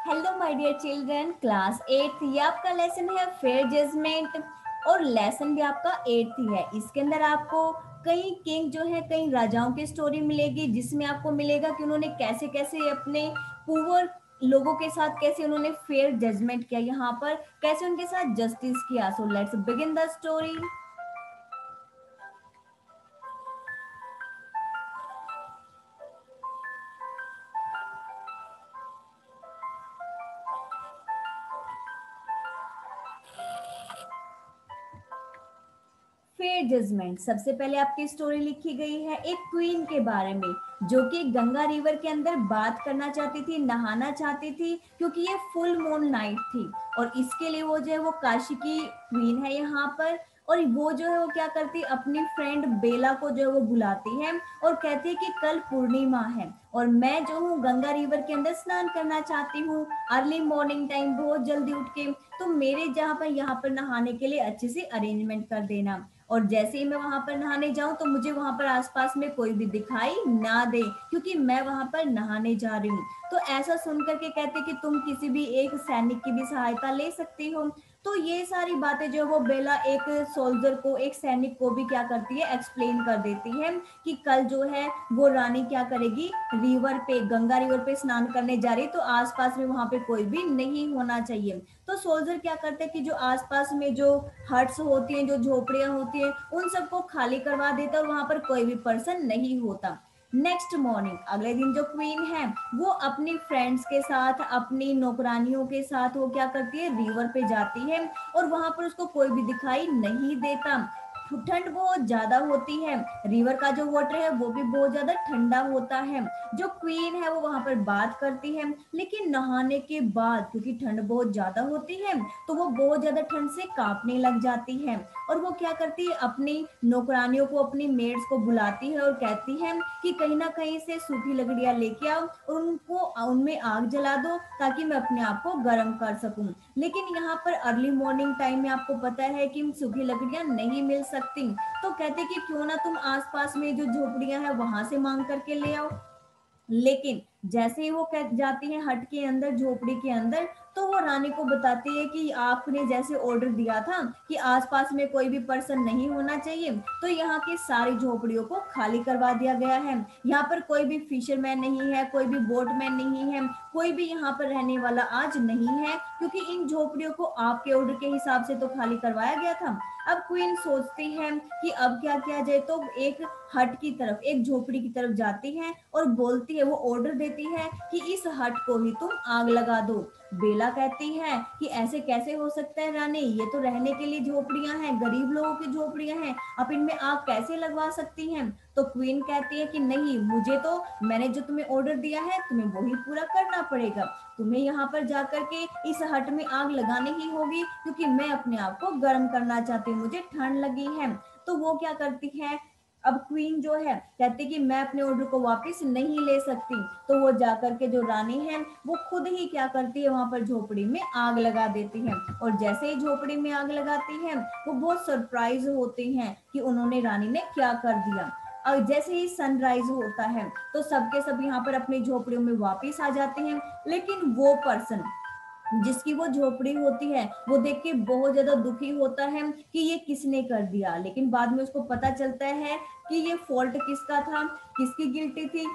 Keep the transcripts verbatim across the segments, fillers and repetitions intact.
Hello my dear children, class eighth, ये आपका lesson है फेयर जजमेंट। और लेसन भी आपका एट्थ ही है। इसके अंदर आपको कई किंग जो है, कई राजाओं की स्टोरी मिलेगी, जिसमें आपको मिलेगा कि उन्होंने कैसे कैसे अपने पुअर लोगों के साथ कैसे उन्होंने फेयर जजमेंट किया, यहाँ पर कैसे उनके साथ जस्टिस किया। So let's begin the story. Fair judgement, सबसे पहले आपकी स्टोरी लिखी गई है एक क्वीन के बारे में, जो कि गंगा रिवर के अंदर बात करना चाहती थी, नहाना चाहती थी, क्योंकि ये फुल मून नाइट थी। और इसके लिए वो जो है वो काशी की क्वीन है यहाँ पर। और वो जो है वो क्या करती है, अपनी फ्रेंड बेला को जो है वो बुलाती है और कहती है कि कल पूर्णिमा है और मैं जो हूँ गंगा रिवर के अंदर स्नान करना चाहती हूँ अर्ली मॉर्निंग टाइम, बहुत जल्दी उठ के। तो मेरे जहाँ पर यहाँ पर नहाने के लिए अच्छे से अरेंजमेंट कर देना। और जैसे ही मैं वहां पर नहाने जाऊं तो मुझे वहां पर आसपास में कोई भी दिखाई ना दे, क्योंकि मैं वहां पर नहाने जा रही हूँ। तो ऐसा सुन करके कहते कि तुम किसी भी एक सैनिक की भी सहायता ले सकती हो। तो ये सारी बातें जो वो बेला एक सोल्जर को, एक सैनिक को भी क्या करती है, एक्सप्लेन कर देती है कि कल जो है वो रानी क्या करेगी, रिवर पे, गंगा रिवर पे स्नान करने जा रही, तो आसपास में वहां पे कोई भी नहीं होना चाहिए। तो सोल्जर क्या करते हैं कि जो आसपास में जो हट्स होती हैं, जो झोपड़ियां होती हैं, उन सबको खाली करवा देता है और वहां पर कोई भी पर्सन नहीं होता। नेक्स्ट मॉर्निंग, अगले दिन जो क्वीन है वो अपनी फ्रेंड्स के साथ, अपनी नौकरानियों के साथ वो क्या करती है, रिवर पे जाती है और वहां पर उसको कोई भी दिखाई नहीं देता। ठंड बहुत ज्यादा होती है, रिवर का जो वाटर है वो भी बहुत ज्यादा ठंडा होता है। जो क्वीन है वो वहां पर बात करती है, लेकिन नहाने के बाद क्योंकि ठंड बहुत ज्यादा होती है तो वो बहुत ज्यादा ठंड से कांपने लग जाती है। और वो क्या करती है, अपनी नौकरानियों को, अपनी मेड्स को बुलाती है और कहती है कि कहीं ना कहीं से सूखी लकड़ियां लेके आओ और उनको उनमें आग जला दो ताकि मैं अपने आप को गर्म कर सकूं। लेकिन यहाँ पर अर्ली मॉर्निंग टाइम में आपको पता है कि सूखी लकड़ियां नहीं मिल सकती। तो कहते कि क्यों ना तुम आसपास में जो झोपड़ियां हैं वहां से मांग करके ले आओ। लेकिन जैसे ही वो जाती है हट के अंदर, झोपड़ी के अंदर, तो वो रानी को बताती है कि आपने जैसे ऑर्डर दिया था कि आसपास में कोई भी पर्सन नहीं होना चाहिए, तो यहाँ की सारी झोपड़ियों को खाली करवा दिया गया है। यहाँ पर कोई भी फिशरमैन नहीं है, कोई भी बोटमैन नहीं है, कोई भी यहाँ पर रहने वाला आज नहीं है, क्योंकि इन झोपड़ियों को आपके ऑर्डर के हिसाब से तो खाली करवाया गया था। अब क्वीन सोचती है कि अब क्या किया जाए, तो एक हट की तरफ, एक झोपड़ी की तरफ जाती है और बोलती है, वो ऑर्डर देती है कि इस हट को ही तुम आग लगा दो। बेला कहती है कि ऐसे कैसे हो सकता है रानी, ये तो रहने के लिए झोपड़ियां हैं, गरीब लोगों की झोपड़ियां हैं, आप इनमें आग कैसे लगवा सकती हैं। तो क्वीन कहती है कि नहीं, मुझे तो, मैंने जो तुम्हें ऑर्डर दिया है तुम्हें वही पूरा करना पड़ेगा। तुम्हें यहाँ पर जाकर के इस हट में आग लगानी ही होगी, क्योंकि मैं अपने आप को गर्म करना चाहती हूँ, मुझे ठंड लगी है। तो वो क्या करती है, अब क्वीन जो है कहती कि मैं अपने ऑर्डर को वापस नहीं ले सकती। तो वो जाकर के जो रानी है वो खुद ही क्या करती है, वहां पर झोपड़ी में आग लगा देती है। और जैसे ही झोपड़ी में आग लगाती है वो बहुत सरप्राइज होती हैं कि उन्होंने, रानी ने क्या कर दिया। और जैसे ही सनराइज होता है तो सबके सब यहाँ पर अपनी झोपड़ियों में वापस आ जाते हैं। लेकिन वो पर्सन जिसकी वो झोपड़ी होती है वो देख के बहुत ज्यादा दुखी होता है कि ये किसने कर दिया। लेकिन बाद में उसको पता चलता है कि ये फॉल्ट किसका था, किसकी गिल्टी थी,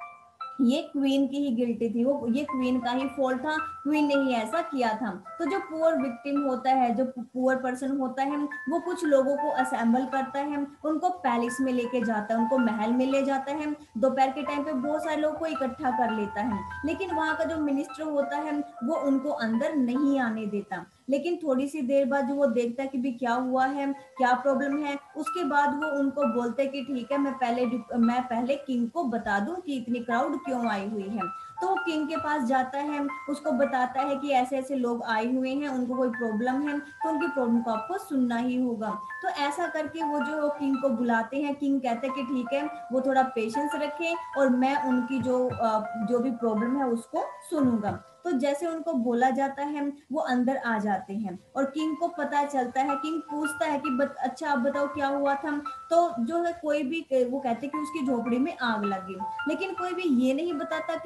ये क्वीन की ही गिल्टी थी, वो ये क्वीन का ही फॉल्ट था, क्वीन ने ही ऐसा किया था। तो जो पुअर विक्टिम होता है, जो पुअर पर्सन होता है, वो कुछ लोगों को असेंबल करता है, उनको पैलेस में लेके जाता है, उनको महल में ले जाता है। दोपहर के टाइम पे बहुत सारे लोगों को इकट्ठा कर लेता है, लेकिन वहां का जो मिनिस्टर होता है वो उनको अंदर नहीं आने देता। लेकिन थोड़ी सी देर बाद जो वो देखता है कि भी क्या हुआ है, क्या प्रॉब्लम है, उसके बाद वो उनको बोलते हैं कि ठीक है, मैं पहले मैं पहले किंग को बता दूं कि इतनी क्राउड क्यों आई हुई है। तो वो किंग के पास जाता है, उसको बताता है कि ऐसे ऐसे लोग आए हुए हैं, उनको कोई प्रॉब्लम है, तो उनकी प्रॉब्लम को आपको सुनना ही होगा। तो ऐसा करके वो जो किंग को बुलाते हैं, किंग कहते हैं कि ठीक है, वो थोड़ा पेशेंस रखें और मैं उनकी जो जो भी प्रॉब्लम है उसको सुनूंगा। तो जैसे उनको बोला जाता है वो अंदर आ जाते हैं और किंग को पता चलता है, किंग पूछता है कि बत, अच्छा आप बताओ क्या हुआ था। तो जो है कोई भी, वो कहते कि उसकी झोपड़ी में आग लगी, लेकिन कोई भी ये नहीं बताता कि क्वीन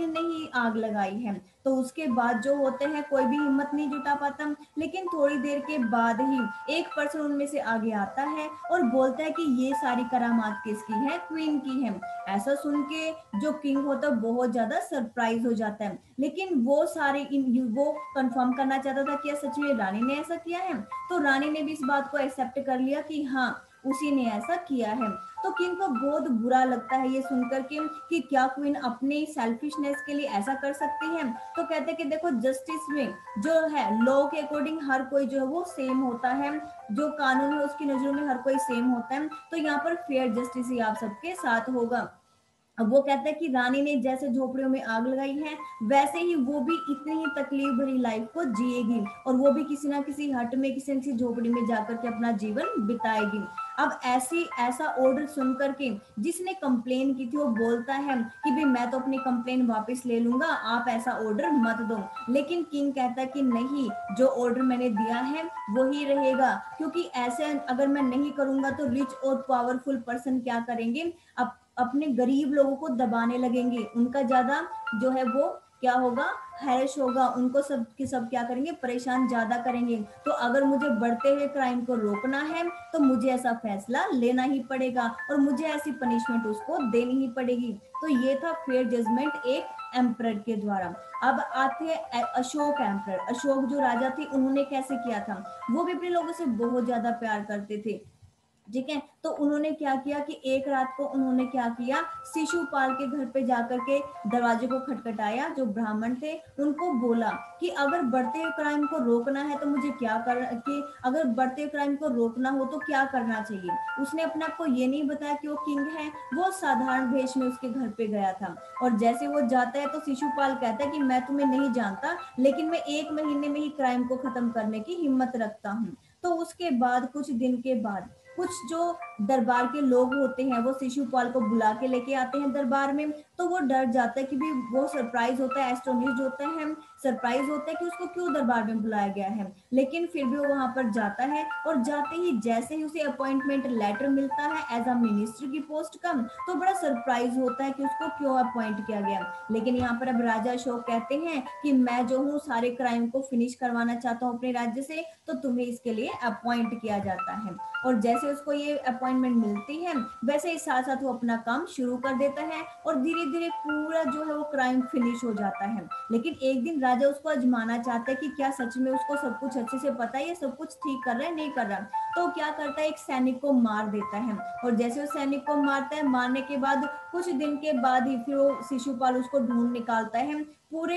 किंग ने ही आग लगाई है। तो उसके बाद जो होते हैं कोई भी हिम्मत नहीं जुटा पाता, लेकिन थोड़ी देर के बाद ही एक पर्सन उनमें से आगे आता है और बोलता है कि ये सारी करामात किसकी है, क्वीन की है। ऐसा सुन के जो किंग होता है बहुत ज्यादा सरप्राइज हो जाता है, लेकिन वो सारे इन वो कंफर्म करना चाहता था कि सच में रानी ने ऐसा किया है। तो रानी ने भी इस बात को एक्सेप्ट कर लिया कि हाँ उसी ने ऐसा किया है। तो किंग को बहुत बुरा लगता है ये सुनकर के कि क्या क्वीन अपने सेल्फिशनेस के लिए ऐसा कर सकती है। तो कहते हैं कि देखो जस्टिस में जो है लॉ के अकॉर्डिंग हर कोई जो है वो सेम होता है, जो कानून है उसकी नजरों में हर कोई सेम होता है। तो यहाँ पर फेयर जस्टिस ही आप सबके साथ होगा। अब वो कहता है कि रानी ने जैसे झोपड़ियों में आग लगाई है वैसे ही वो भी इतनी ही तकलीफ भरी लाइफ को जिएगी, और वो भी किसी ना किसी हट में किसी न किसी झोपड़ी में जाकर के अपना जीवन बिताएगी। अब ऐसी ऐसा ऑर्डर सुनकर के जिसने कंप्लेन की थी वो बोलता है कि भाई मैं तो अपनी कंप्लेन वापस ले लूंगा, आप ऐसा ऑर्डर मत दो। लेकिन किंग कहता है कि नहीं, जो ऑर्डर मैंने दिया है वही रहेगा, क्योंकि ऐसे अगर मैं नहीं करूंगा तो रिच और पावरफुल पर्सन क्या करेंगे, अब अपने गरीब लोगों को दबाने लगेंगे, उनका ज्यादा जो है वो क्या होगा, हैश होगा, उनको सब के सब क्या करेंगे, परेशान ज्यादा करेंगे। तो अगर मुझे बढ़ते हुए क्राइम को रोकना है तो मुझे ऐसा फैसला लेना ही पड़ेगा और मुझे ऐसी पनिशमेंट उसको देनी ही पड़ेगी। तो ये था फेयर जजमेंट एक एम्परर के द्वारा। अब आते हैं अशोक एम्परर। अशोक जो राजा थे उन्होंने कैसे किया था, वो भी अपने लोगों से बहुत ज्यादा प्यार करते थे, ठीक है। तो उन्होंने क्या किया कि एक रात को उन्होंने क्या किया, शिशुपाल के घर पे जाकर के दरवाजे को खटखटाया, जो ब्राह्मण थे उनको बोला कि अगर बढ़ते हुए क्राइम को रोकना है तो मुझे क्या कर कि अगर बढ़ते हुए क्राइम को रोकना हो तो क्या करना चाहिए। उसने अपने आप को ये नहीं बताया कि वो किंग है, वो साधारण भेष में उसके घर पे गया था। और जैसे वो जाता है तो शिशुपाल कहता है कि मैं तुम्हें नहीं जानता, लेकिन मैं एक महीने में ही क्राइम को खत्म करने की हिम्मत रखता हूँ। तो उसके बाद कुछ दिन के बाद कुछ जो दरबार के लोग होते हैं वो शिशुपाल को बुला के लेके आते हैं दरबार में। तो वो डर जाता है कि भी वो सरप्राइज होता है, एस्टोनिश्ड होता है, सरप्राइज होता है कि उसको क्यों दरबार में बुलाया गया है। लेकिन फिर भी वो वहां पर जाता है और जाते ही जैसे ही उसे अपॉइंटमेंट लेटर मिलता है एज अ मिनिस्टर की पोस्ट का, तो बड़ा सरप्राइज होता है कि उसको क्यों अपॉइंट किया गया। लेकिन यहाँ पर अब राजा अशोक कहते हैं कि मैं जो हूँ सारे क्राइम को फिनिश करवाना चाहता हूँ अपने राज्य से, तो तुम्हें इसके लिए अपॉइंट किया जाता है। और जैसे उसको ये अपॉइंटमेंट मिलती है वैसे ही साथ साथ वो अपना काम शुरू कर देता है और धीरे धीरे पूरा जो है वो क्राइम फिनिश हो जाता है। लेकिन एक दिन राजा उसको आजमाना चाहता है कि क्या सच में उसको सब कुछ अच्छे से पता है, ये सब कुछ ठीक कर रहा है नहीं कर रहा। तो क्या करता है, एक सैनिक को मार देता है। और जैसे वो सैनिक को मारता है, मारने के बाद कुछ दिन के बाद ही फिर वो शिशुपाल उसको ढूंढ निकालता है पूरे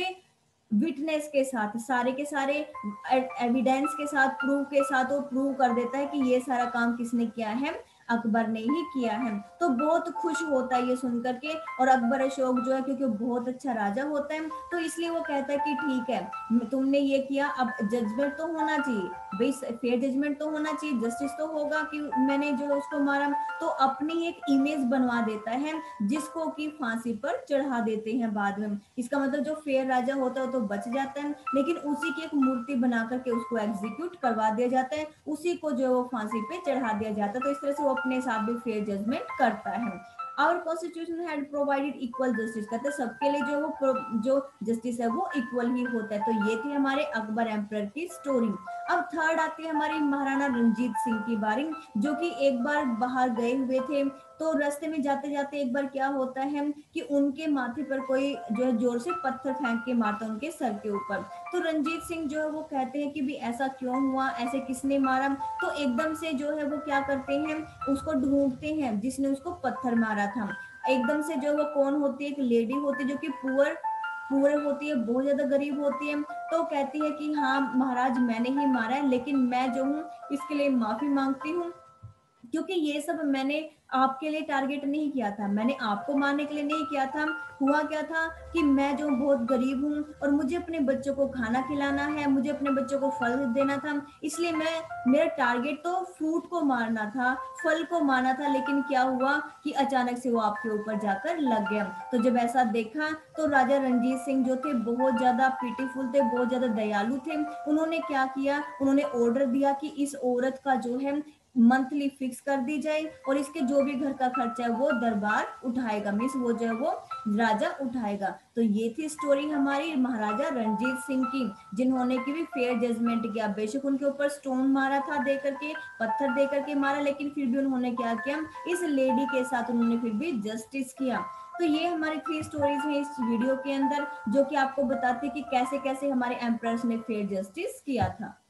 विटनेस के साथ, सारे के सारे एविडेंस के साथ, प्रूफ के साथ वो प्रूव कर देता है कि ये सारा काम किसने किया है, अकबर ने ही किया है। तो बहुत खुश होता है ये सुनकर के। और अकबर अशोक जो है क्योंकि वो बहुत अच्छा राजा होता है तो इसलिए वो कहता है कि ठीक है तुमने ये किया, अब जजमेंट तो होना चाहिए भाई, फेयर जजमेंट तो होना चाहिए, जस्टिस तो होगा कि मैंने जो उसको मारा। तो अपनी एक इमेज बनवा देता है जिसको कि फांसी पर चढ़ा देते हैं बाद में। इसका मतलब जो फेयर राजा होता है तो बच जाता है, लेकिन उसी की एक मूर्ति बना करके उसको एग्जीक्यूट करवा दिया जाता है, उसी को जो वो फांसी पे चढ़ा दिया जाता है। तो इस तरह से वो अपने हिसाब से फेयर जजमेंट करता है। Our constitution had provided equal justice, कहते हैं सबके लिए जो वो जो जस्टिस है वो इक्वल ही होता है। तो ये थी हमारे अकबर एम्परर की स्टोरी। अब थर्ड आती है हमारी महाराणा रंजीत सिंह की बारी, जो कि एक बार बाहर गए हुए थे। तो रास्ते में जाते जाते एक बार क्या होता है कि उनके माथे पर कोई जो है जोर से पत्थर फेंक के मारता उनके सर के ऊपर। तो रंजीत सिंह जो है वो कहते हैं कि भी ऐसा क्यों हुआ, ऐसे किसने मारा। तो एकदम से जो है वो क्या करते हैं, उसको ढूंढते हैं जिसने उसको पत्थर मारा था। एकदम से जो वो कौन होती है, एक लेडी होती है जो कि पुअर पुअर होती है, बहुत ज्यादा गरीब होती है। तो कहती है कि हाँ महाराज मैंने ही मारा है, लेकिन मैं जो हूँ इसके लिए माफी मांगती हूँ, क्योंकि ये सब मैंने आपके लिए टारगेट नहीं किया था, मैंने आपको मारने के लिए नहीं किया था। हुआ क्या था कि मैं जो बहुत गरीब हूँ और मुझे अपने बच्चों को खाना खिलाना है, मुझे अपने बच्चों को फल देना था, इसलिए मैं मेरा टारगेट तो फ्रूट को मारना था, फल को मारना था। लेकिन क्या हुआ कि अचानक से वो आपके ऊपर जाकर लग गया। तो जब ऐसा देखा तो राजा रंजीत सिंह जो थे बहुत ज्यादा पीटीफुल थे, बहुत ज्यादा दयालु थे। उन्होंने क्या किया, उन्होंने ऑर्डर दिया कि इस औरत का जो है मंथली फिक्स कर दी जाए और इसके जो भी घर का खर्चा है वो दरबार उठाएगा, मीन्स वो जो है वो राजा उठाएगा। तो ये थी स्टोरी हमारी महाराजा रणजीत सिंह की, जिन्होंने की भी फेयर जजमेंट किया। बेशक उनके ऊपर स्टोन मारा था दे करके, पत्थर दे करके मारा, लेकिन फिर भी उन्होंने क्या किया, इस लेडी के साथ उन्होंने फिर भी जस्टिस किया। तो ये हमारी थ्री स्टोरीज हैं इस वीडियो के अंदर, जो कि आपको बताती कि कैसे कैसे हमारे एम्परर्स ने फेयर जस्टिस किया था।